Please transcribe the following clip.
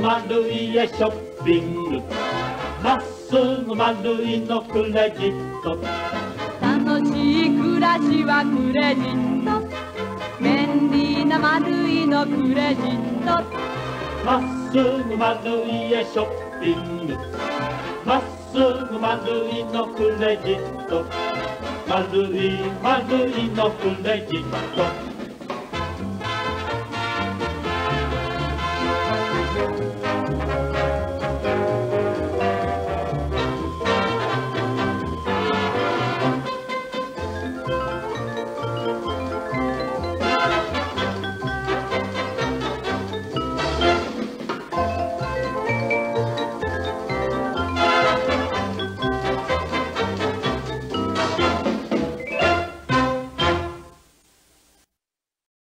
丸井へショッピング、まっすぐ丸井のクレジット。 楽しい暮らしはクレジット、便利な丸井のクレジット。 まっすぐ丸井へショッピング、まっすぐ丸井のクレジット。丸井のクレジット。